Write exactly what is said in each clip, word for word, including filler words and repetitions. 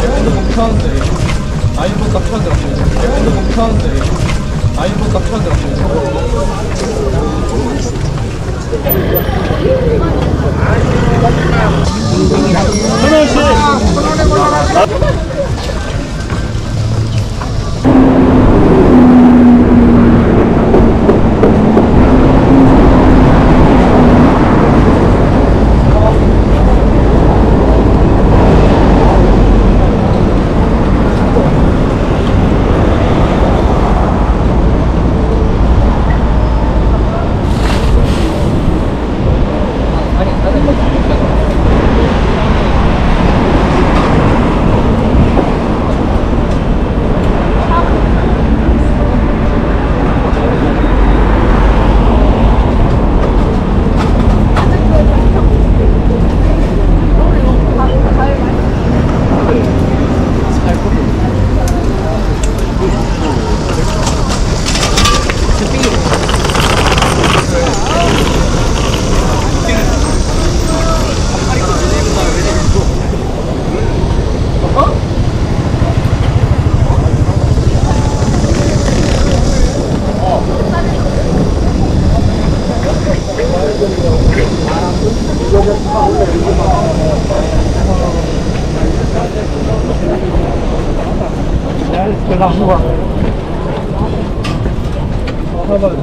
핸드폰 켜는데 아이폰 딱 켜더라고. 핸드폰 켜는데 아이폰 딱 켜더라고. 계산 후가 사봐야 돼.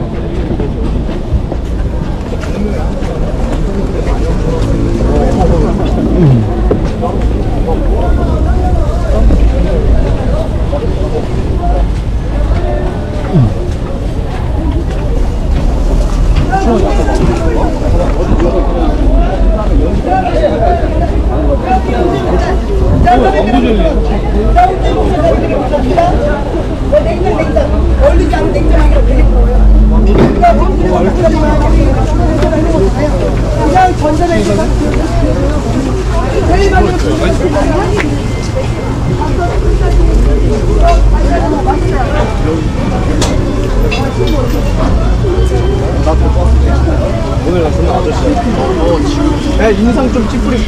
오늘 같은 아저씨야. 어, 야, 인상 좀 찌푸리.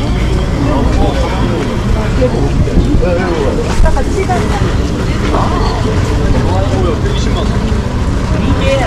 같이 가자. 백이십만 원. 이게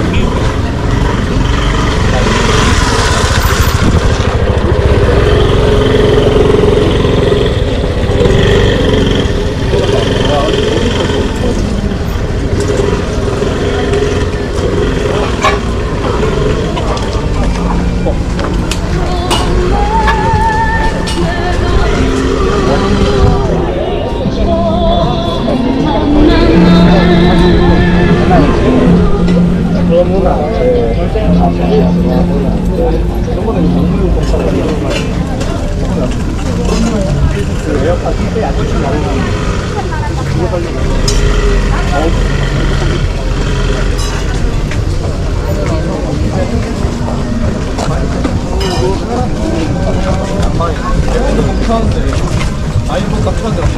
아이폰 딱 켜더라고.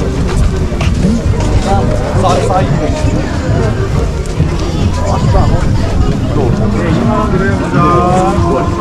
싸이네. 왔다. 네, 이만 원 드려요.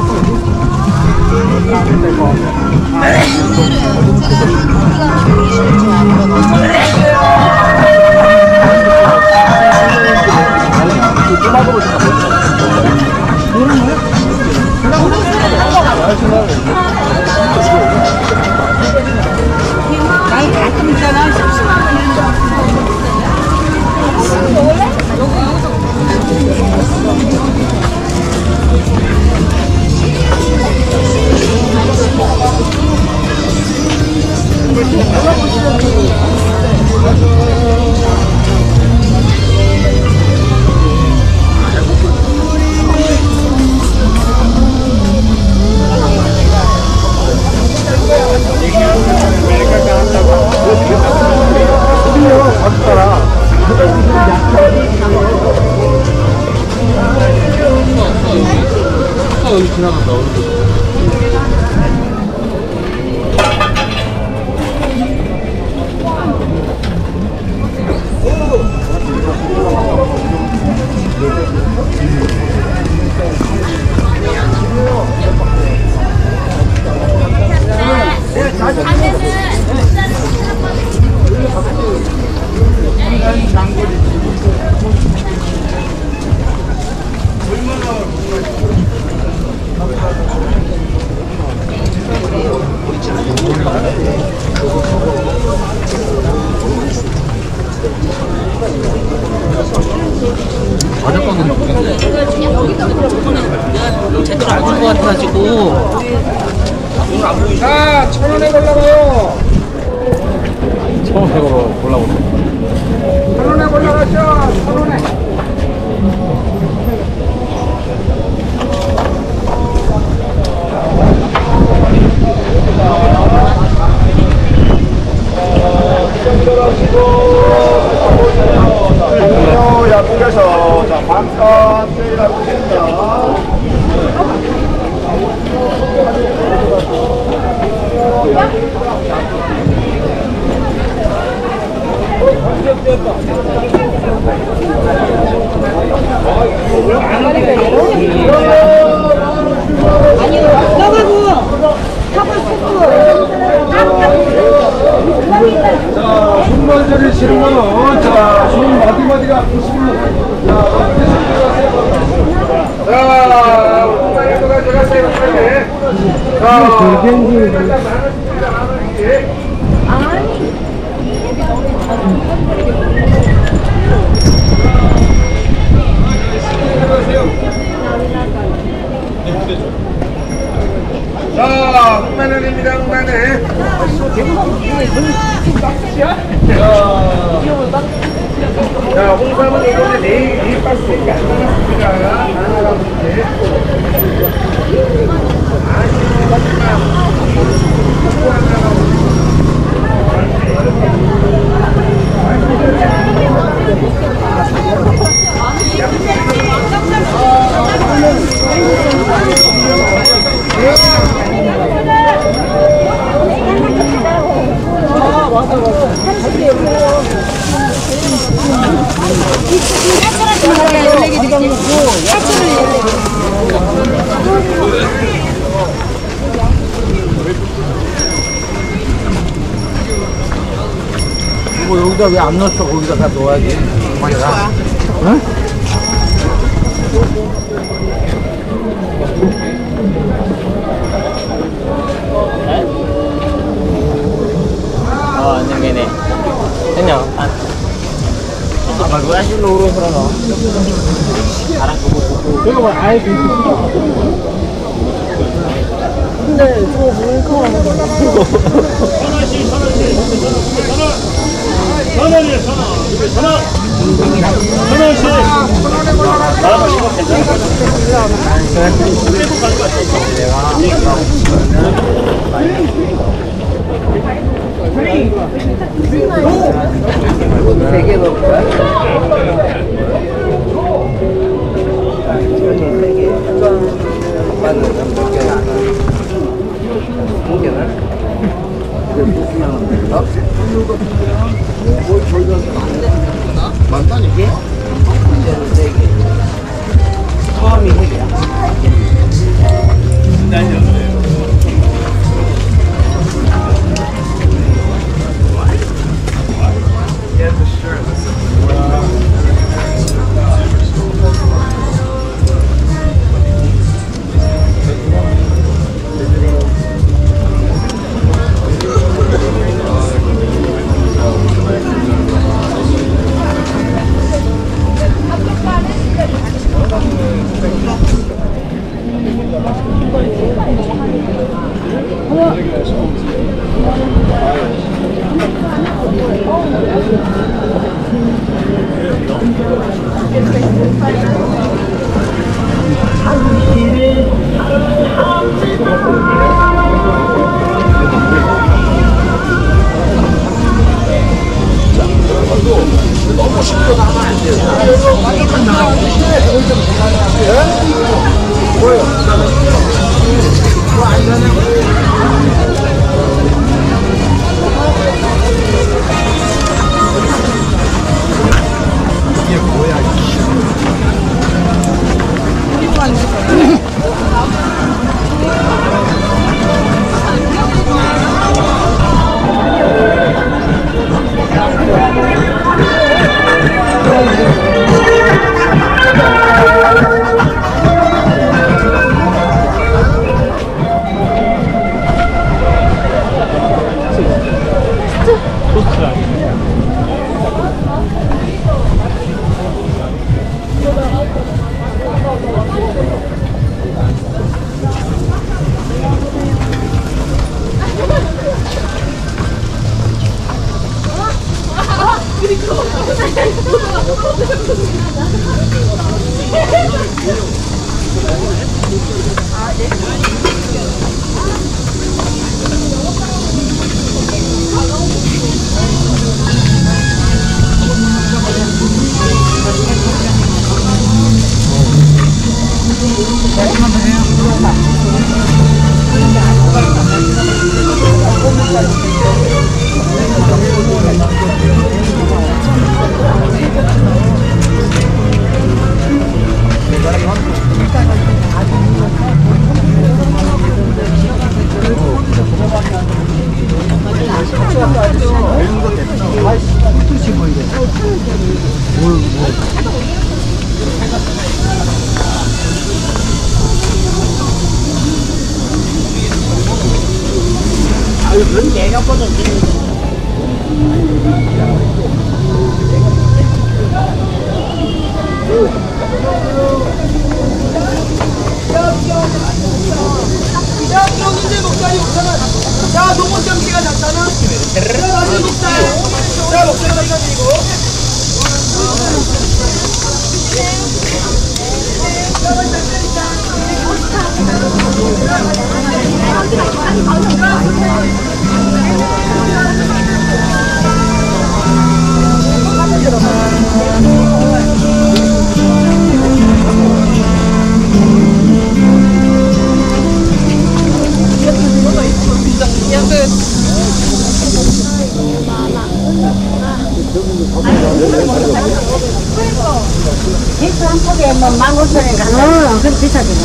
나이 가끔 있잖아. 십칠만 원 이런 거. 여기 지나간다. 올라오세요. 천원에 올라가죠. 천원에. 약국에서 자 반값 세일하고 있습니다. 아니요, 떠가고 턱을 푸고 자, 손만절이 치는 거는 자, 손 마디마디가 아프시면 자, 자, 오마이도가 제가 세일하는데 자, 자, 육만 원입니다. 육만 원. 자, 홍삼은 이번에 네, 네 박스니까 하나 뭐 여기다 왜 안 넣었어? 거기다 다 넣어야지. 그만이다. 응? Ờ, như vậy nè. Thế nhở? Anh. Mà gue aja lurus rono. Arah kupu-kupu. 이거 봐, 아예 그 근데 저거 뭘까? 세개 넣을까? 맞는 몇 개나 안 두 개나? 어? 만다니까? 이제는 네 개. 처음이 세 개야. 이거 자, 동원 점기가 났잖아. 자, 다시 먹자. 자, 먹자. 이거. 빅스 한 폭에 뭐 만 오천 원 가나? 어, 그럼 비싸잖아.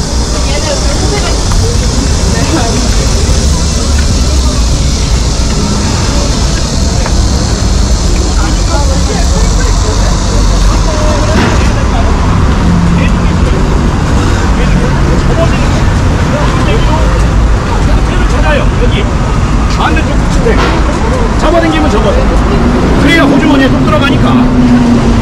찾아요. 여기 반대쪽 끝에 잡아당기면 접어요. 그래야 호주머니에 쏙 들어가니까.